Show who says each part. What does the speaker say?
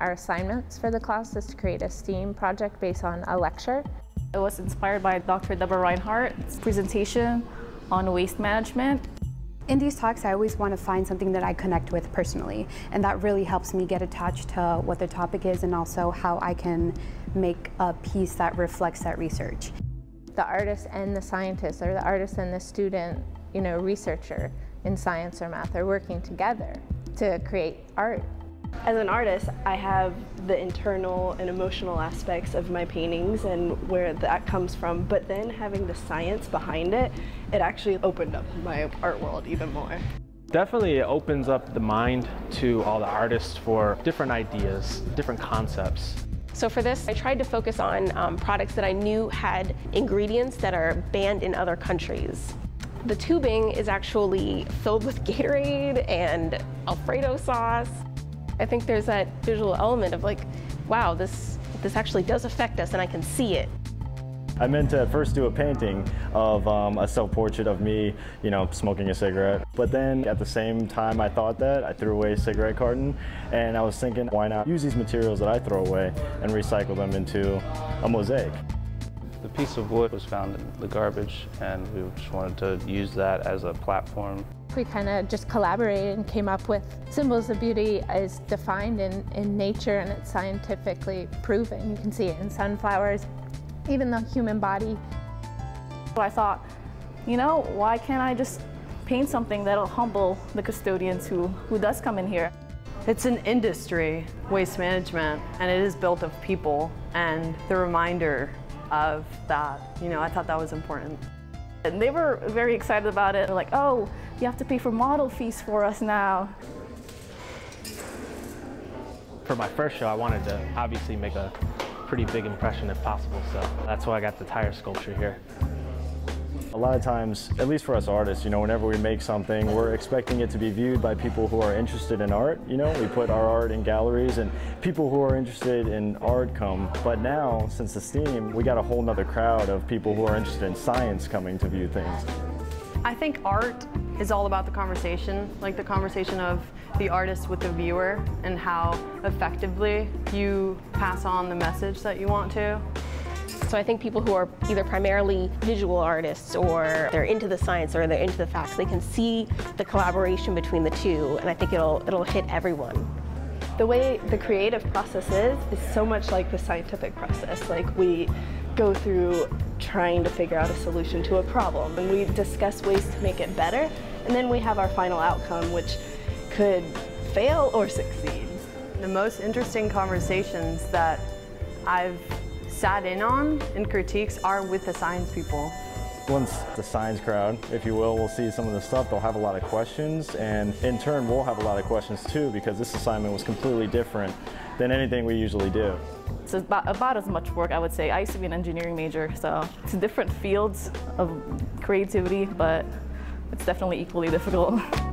Speaker 1: our assignments for the class is to create a STEAM project based on a lecture.
Speaker 2: It was inspired by Dr. Deborah Reinhardt's presentation on waste management.
Speaker 3: In these talks, I always want to find something that I connect with personally, and that really helps me get attached to what the topic is and also how I can make a piece that reflects that research.
Speaker 1: The artist and the scientist, or the artist and the student, researcher in science or math are working together to create art.
Speaker 4: As an artist, I have the internal and emotional aspects of my paintings and where that comes from, but then having the science behind it, it actually opened up my art world even more.
Speaker 5: Definitely it opens up the mind to all the artists for different ideas, different concepts.
Speaker 6: So for this, I tried to focus on products that I knew had ingredients that are banned in other countries. The tubing is actually filled with Gatorade and Alfredo sauce. I think there's that visual element of like, wow, this actually does affect us and I can see it.
Speaker 7: I meant to at first do a painting of a self-portrait of me, smoking a cigarette. But then at the same time I thought that, I threw away a cigarette carton, and I was thinking, why not use these materials that I throw away and recycle them into a mosaic?
Speaker 8: The piece of wood was found in the garbage, and we just wanted to use that as a platform.
Speaker 1: We kind of just collaborated and came up with symbols of beauty as defined in nature, and it's scientifically proven. You can see it in sunflowers, even the human body.
Speaker 2: So I thought, why can't I just paint something that'll humble the custodians who does come in here?
Speaker 9: It's an industry, waste management, and it is built of people, and the reminder of that, I thought that was important.
Speaker 2: And they were very excited about it. They're like, oh, you have to pay for model fees for us now.
Speaker 5: For my first show, I wanted to obviously make a pretty big impression if possible, so that's why I got the tire sculpture here.
Speaker 7: A lot of times, at least for us artists, whenever we make something, we're expecting it to be viewed by people who are interested in art. We put our art in galleries and people who are interested in art come. But now, since the STEAM, we got a whole nother crowd of people who are interested in science coming to view things.
Speaker 9: I think art is all about the conversation, like the conversation of the artist with the viewer and how effectively you pass on the message that you want to.
Speaker 6: So I think people who are either primarily visual artists or they're into the science or they're into the facts, they can see the collaboration between the two, and I think it'll hit everyone.
Speaker 4: The way the creative process is so much like the scientific process. Like, we go through trying to figure out a solution to a problem, and we discuss ways to make it better, and then we have our final outcome, which could fail or succeed.
Speaker 9: The most interesting conversations that I've sat in on in critiques are with the science people.
Speaker 7: Once the science crowd, if you will see some of the stuff, they'll have a lot of questions, and in turn we'll have a lot of questions too, because this assignment was completely different than anything we usually do.
Speaker 2: It's about as much work, I would say. I used to be an engineering major, so it's different fields of creativity, but it's definitely equally difficult.